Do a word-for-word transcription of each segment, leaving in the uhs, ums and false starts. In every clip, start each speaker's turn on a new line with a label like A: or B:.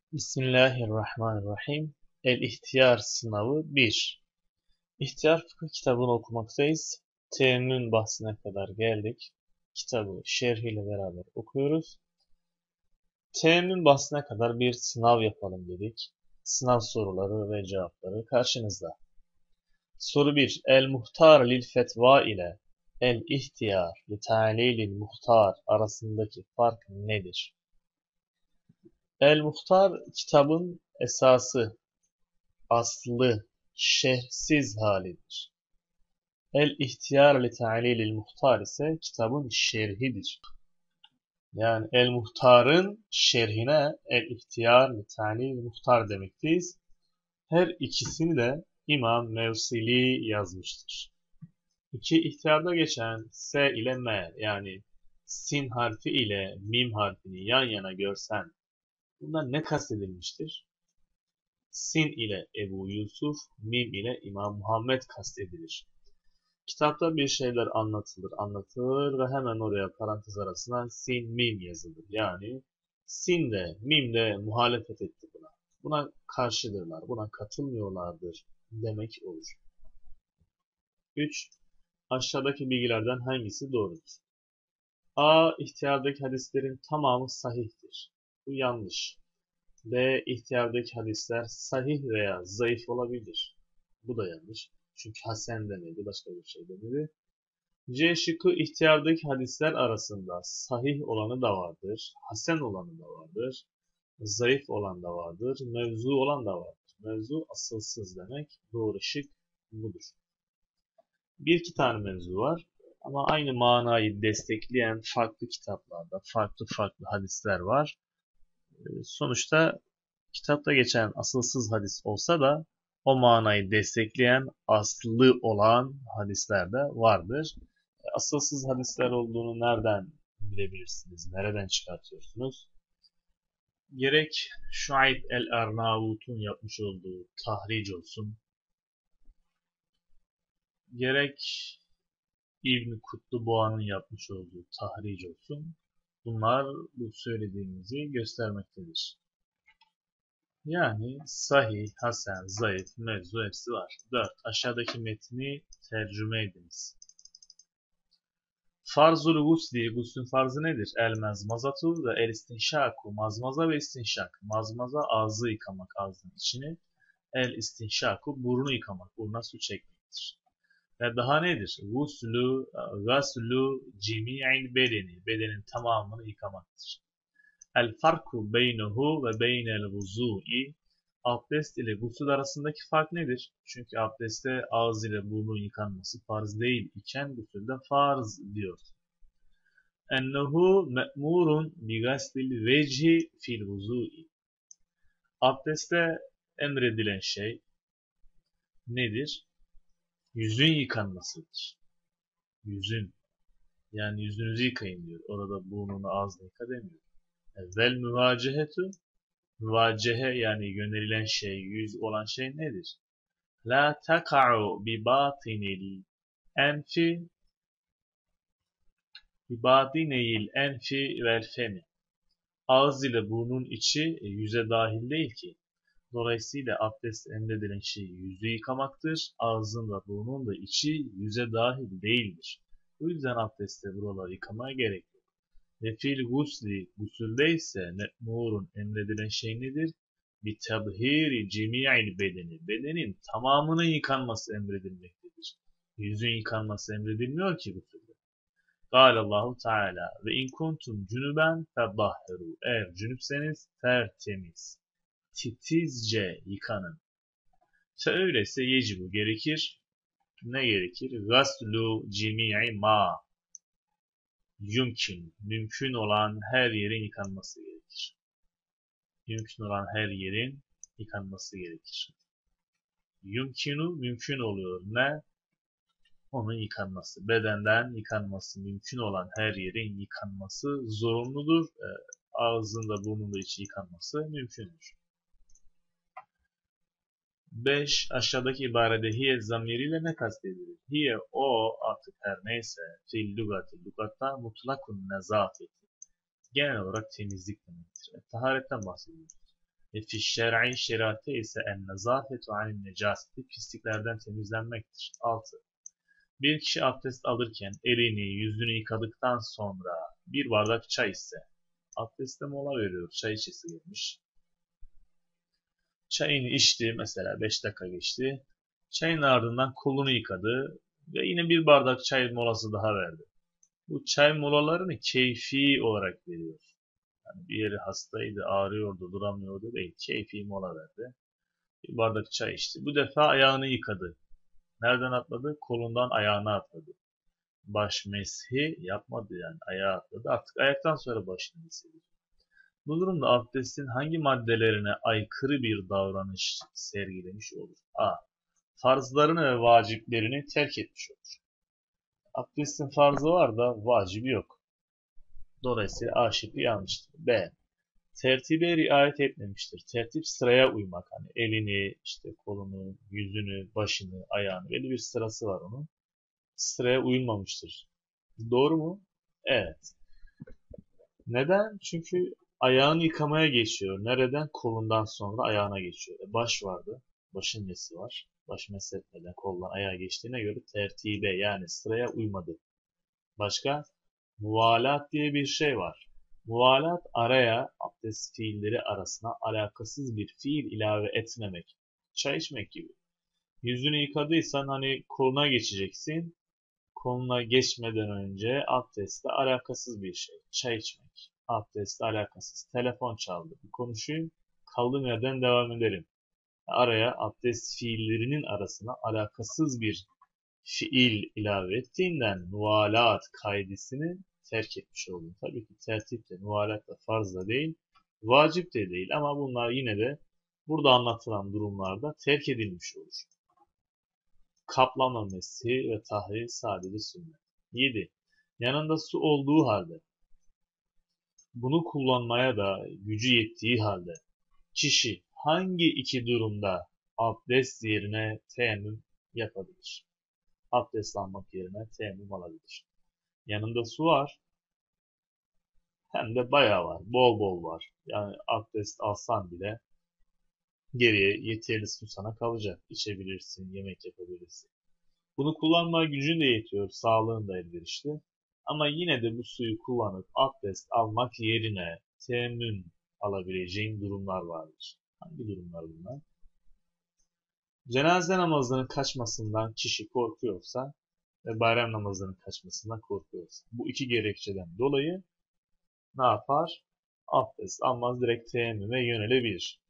A: Bismillahirrahmanirrahim. El-İhtiyar sınavı bir. İhtiyar fıkıh kitabını okumaktayız. Teyemmüm bahsine kadar geldik. Kitabı şerhiyle beraber okuyoruz. Teyemmüm bahsine kadar bir sınav yapalım dedik. Sınav soruları ve cevapları karşınızda. Soru bir. El-Muhtar lil fetva ile El-İhtiyar li ta'lilil muhtar arasındaki fark nedir? El-Muhtar kitabın esası, aslı, şerhsiz halidir. El-İhtiyar li ta'lilil muhtar ise kitabın şerhidir. Yani El-Muhtar'ın şerhine El-İhtiyar li ta'lilil muhtar demekteyiz. Her ikisini de İmam Mevsili yazmıştır. İki ihtiyarda geçen S ile M yani sin harfi ile mim harfini yan yana görsen bundan ne kastedilmiştir? Sin ile Ebu Yusuf, mim ile İmam Muhammed kastedilir. Kitapta bir şeyler anlatılır, anlatılır ve hemen oraya parantez arasına sin, mim yazılır. Yani sin de, mim de muhalefet etti buna. Buna karşıdırlar, buna katılmıyorlardır demek olur. üç. Aşağıdaki bilgilerden hangisi doğrudur? A. İhtiyardaki hadislerin tamamı sahihtir. Bu yanlış. B. İhtiyardaki hadisler sahih veya zayıf olabilir. Bu da yanlış. Çünkü hasen demedi, başka bir şey demedi. C şıkkı ihtiyardaki hadisler arasında sahih olanı da vardır, hasen olanı da vardır, zayıf olan da vardır, mevzu olan da vardır. Mevzu asılsız demek. Doğru şık budur. Bir iki tane mevzu var ama aynı manayı destekleyen farklı kitaplarda farklı farklı hadisler var. Sonuçta kitapta geçen asılsız hadis olsa da o manayı destekleyen aslı olan hadisler de vardır. Asılsız hadisler olduğunu nereden bilebilirsiniz? Nereden çıkartıyorsunuz? Gerek Şuayb el-Arnavut'un yapmış olduğu tahric olsun, gerek İbn Kutluboğa'nın yapmış olduğu tahric olsun, bunlar bu söylediğimizi göstermektedir. Yani sahih, hasen, zayıf, mevzu hepsi var. dört. Aşağıdaki metni tercüme ediniz. Farzul gusli, guslün farzı nedir? El mezmazatu ve el istinşaku, mazmaza ve istinşak. Mazmaza ağzı yıkamak, ağzının içini. El istinşaku, burnu yıkamak, buruna su çekmektir. Ve daha nedir? Guslu, gaslu cimi'il bedeni, bedenin tamamını yıkamaktır. El farku beynehu ve beynel vuzu'i, abdest ile gusül arasındaki fark nedir? Çünkü abdestte ağız ile burnun yıkanması farz değil iken gusülde farz diyor. Ennehu me'murun bi gaslil veci fil vuzu'i. Abdestte emredilen şey nedir? Yüzün yıkanmasıdır. Yüzün. Yani yüzünüzü yıkayın diyor. Orada burnunu ağzını yıka demiyor. Vel müvacehetu, müvacehe yani yönelilen şey, yüz olan şey nedir? La taka'u bi batinil enfi bi batinil enfi vel femi. Ağız ile burnun içi e, yüze dahil değil ki. Dolayısıyla abdest emredilen şey yüzü yıkamaktır. Ağzın da burnun da içi yüze dahil değildir. Bu yüzden abdestte buraları yıkamaya gerek yok. Ve fil gusli, gusülde ise me'murun emredilen şey nedir? Bi tebhiri cimi'il bedeni. Bedenin tamamının yıkanması emredilmektedir. Yüzün yıkanması emredilmiyor ki gusülde. Allahu Teala ve in kuntum cunuben fedahhiru. Eğer cünüpseniz tertemiz, titizce yıkanın. Fe öyleyse yecibu gerekir. Ne gerekir? Gaslu cimi'i ma. Yumkin, mümkün olan her yerin yıkanması gerekir. Mümkün olan her yerin yıkanması gerekir. Yumkinu mümkün oluyor. Ne? Onun yıkanması. Bedenden yıkanması, mümkün olan her yerin yıkanması zorunludur. E, ağzında, burnunda içi yıkanması mümkündür. beş. Aşağıdaki ibarede hiye zamiriyle ne kastedilir? Hiye o artık her neyse fil lugati lugatta mutlakun nezafeti. Genel olarak temizlik demektir. E, taharetten bahsediyoruz. Ve fi şer'i şeriatte ise en nezafetu anin necaseti pisliklerden temizlenmektir. altı. Bir kişi abdest alırken elini, yüzünü yıkadıktan sonra bir bardak çay ise abdeste mola veriyor. Çay içesi gelmiş. Çayını içti, mesela beş dakika geçti. Çayın ardından kolunu yıkadı ve yine bir bardak çay molası daha verdi. Bu çay molalarını keyfi olarak veriyor. Yani bir yeri hastaydı, ağrıyordu, duramıyordu değil. Keyfi mola verdi. Bir bardak çay içti. Bu defa ayağını yıkadı. Nereden atladı? Kolundan ayağına atladı. Baş meshi yapmadı, yani ayağa atladı. Artık ayaktan sonra başını hissediyor. Bu durumda abdestin hangi maddelerine aykırı bir davranış sergilemiş olur? A. Farzlarını ve vaciplerini terk etmiş olur. Abdestin farzı var da vacibi yok. Dolayısıyla A şıkkı yanlıştır. B. Tertibe riayet etmemiştir. Tertip sıraya uymak. Hani elini, işte kolunu, yüzünü, başını, ayağını, belli bir sırası var onun. Sıraya uyulmamıştır. Doğru mu? Evet. Neden? Çünkü ayağını yıkamaya geçiyor. Nereden? Kolundan sonra ayağına geçiyor. E baş vardı. Başın nesi var? Baş mesletmeden koldan ayağa geçtiğine göre tertibe, yani sıraya uymadı. Başka? Muvalat diye bir şey var. Muvalat, araya abdest fiilleri arasına alakasız bir fiil ilave etmemek. Çay içmek gibi. Yüzünü yıkadıysan hani koluna geçeceksin. Koluna geçmeden önce abdestle alakasız bir şey. Çay içmek. Abdestle alakasız. Telefon çaldı. Bir konuşayım. Kaldığım yerden devam edelim. Araya abdest fiillerinin arasına alakasız bir fiil ilave ettiğinden muvalat kaidesini terk etmiş oldum. Tabii ki tertip de, muvalat da farz da değil, vacip de değil, ama bunlar yine de burada anlatılan durumlarda terk edilmiş olur. Kaplama mesih ve tahrir sadece sünnet. yedi. Yanında su olduğu halde, bunu kullanmaya da gücü yettiği halde kişi hangi iki durumda abdest yerine teyemmüm yapabilir? Abdest almak yerine teyemmüm alabilir. Yanında su var, hem de bayağı var, bol bol var. Yani abdest alsan bile geriye yeterli su sana kalacak. İçebilirsin, yemek yapabilirsin. Bunu kullanmaya gücün de yetiyor, sağlığın da elverişli. Ama yine de bu suyu kullanıp abdest almak yerine teyemmüm alabileceğin durumlar vardır. Hangi durumlar bunlar? Cenaze namazının kaçmasından kişi korkuyorsa ve bayram namazının kaçmasından korkuyorsa, bu iki gerekçeden dolayı ne yapar? Abdest almaz, direkt teyemmüme yönelebilir.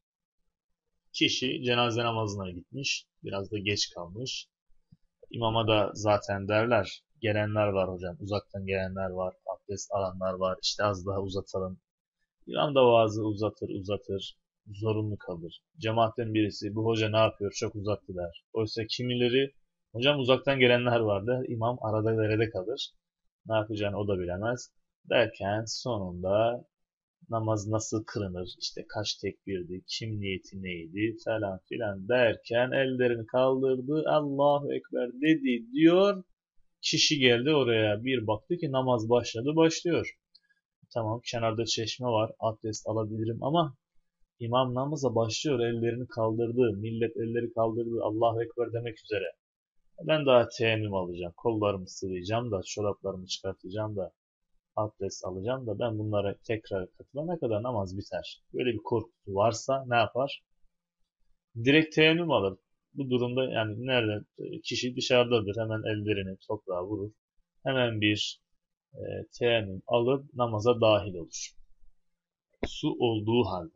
A: Kişi cenaze namazına gitmiş, biraz da geç kalmış. İmama da zaten derler, gelenler var hocam, uzaktan gelenler var, abdest alanlar var, işte az daha uzatalım. İmam da vaazı uzatır uzatır, zorunlu kalır. Cemaatten birisi, bu hoca ne yapıyor, çok uzattı der. Oysa kimileri, hocam uzaktan gelenler var der, İmam arada derede kalır. Ne yapacağını o da bilemez. Derken sonunda namaz nasıl kılınır, işte kaç tekbirdi, kim niyeti neydi falan filan derken ellerini kaldırdı, Allahu Ekber dedi diyor. Kişi geldi oraya, bir baktı ki namaz başladı, başlıyor. Tamam, kenarda çeşme var, abdest alabilirim ama imam namaza başlıyor, ellerini kaldırdı, millet elleri kaldırdı, Allahu Ekber demek üzere. Ben daha teyemmüm alacağım, kollarımı sıvayacağım da, çoraplarımı çıkartacağım da, abdest alacağım da ben bunlara tekrar katılana kadar namaz biter. Böyle bir korkusu varsa ne yapar? Direkt teyemmüm alır. Bu durumda yani nerede kişi dışarıdadır, hemen ellerini toprağa vurur. Hemen bir e, teyemmüm alıp namaza dahil olur. Su olduğu halde.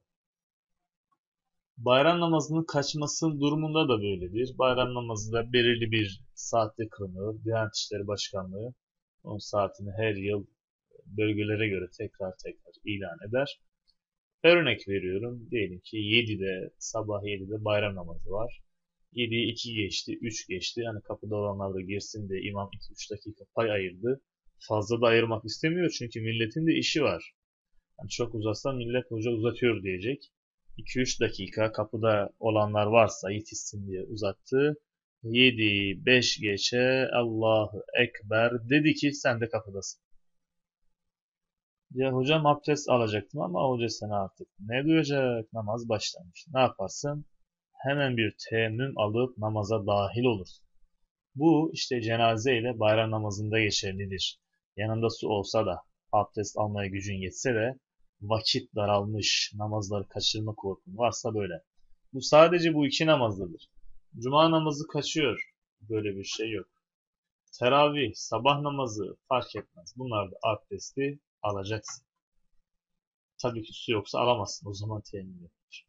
A: Bayram namazının kaçmasının durumunda da böyledir. Bayram namazı da belirli bir saatte kılınıyor. Diyanet İşleri Başkanlığı onun saatini her yıl bölgelere göre tekrar tekrar ilan eder. Örnek veriyorum. Diyelim ki yedide, sabah yedide bayram namazı var. yediye iki geçti, üç geçti. Yani kapıda olanlar da girsin diye imam iki üç dakika pay ayırdı. Fazla da ayırmak istemiyor çünkü milletin de işi var. Yani çok uzatsa millet hoca uzatıyor diyecek. iki üç dakika kapıda olanlar varsa yetişsin diye uzattı. yedi beş geçe Allahu Ekber dedi ki sen de kapıdasın. Ya hocam abdest alacaktım ama hoca sana artık ne duyacak? Namaz başlamış. Ne yaparsın? Hemen bir teyemmüm alıp namaza dahil olursun. Bu işte cenaze ile bayram namazında geçerlidir. Yanında su olsa da abdest almaya gücün yetse de vakit daralmış, namazları kaçırma korkun varsa böyle. Bu sadece bu iki namazdadır. Cuma namazı kaçıyor. Böyle bir şey yok. Teravih, sabah namazı fark etmez. Bunlarda abdesti alacaksın. Tabii ki su yoksa alamazsın. O zaman teyemmüm yapılır.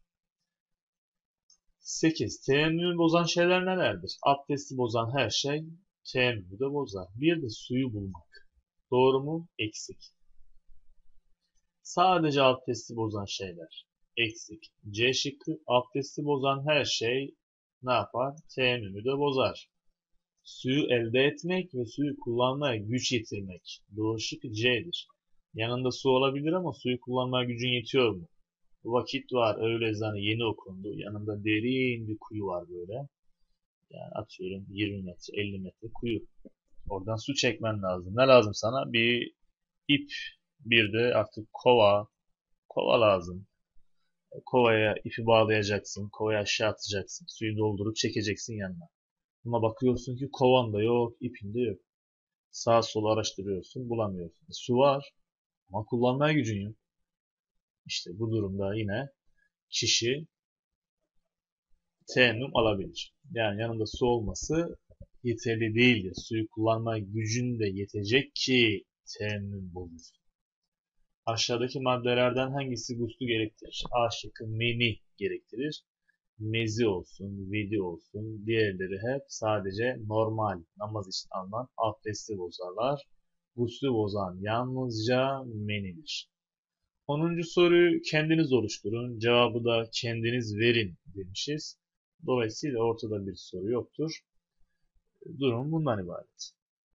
A: sekiz. Teyemmümü bozan şeyler nelerdir? Abdesti bozan her şey teyemmümü de bozar. Bir de suyu bulmak. Doğru mu? Eksik. Sadece abdesti bozan şeyler. Eksik. C şıkkı. Abdesti bozan her şey ne yapar? Teyemmümü de bozar. Suyu elde etmek ve suyu kullanmaya güç yetirmek. Doğru şık C'dir. Yanında su olabilir ama suyu kullanmaya gücün yetiyor mu? Vakit var, öğle ezanı yeni okundu. Yanında derin bir kuyu var böyle. Yani atıyorum yirmi metre, elli metre kuyu. Oradan su çekmen lazım. Ne lazım sana? Bir ip, bir de artık kova. Kova lazım. Kovaya ipi bağlayacaksın. Kovaya aşağı atacaksın. Suyu doldurup çekeceksin yanına. Ama bakıyorsun ki kovan da yok, ipin de yok. Sağa sola araştırıyorsun, bulamıyorsun. Su var ama kullanmaya gücün yok. İşte bu durumda yine kişi teyemmüm alabilir. Yani yanında su olması yeterli değildir. Suyu kullanma gücün de yetecek ki teyemmüm bulunur. Aşağıdaki maddelerden hangisi guslu gerektirir? A şıkkı meni gerektirir. Mezi olsun, vidi olsun, diğerleri hep sadece normal namaz için alınan abdesti bozarlar. Guslu bozan yalnızca menidir. Onuncu soruyu kendiniz oluşturun. Cevabı da kendiniz verin demişiz. Dolayısıyla ortada bir soru yoktur. Durum bundan ibaret.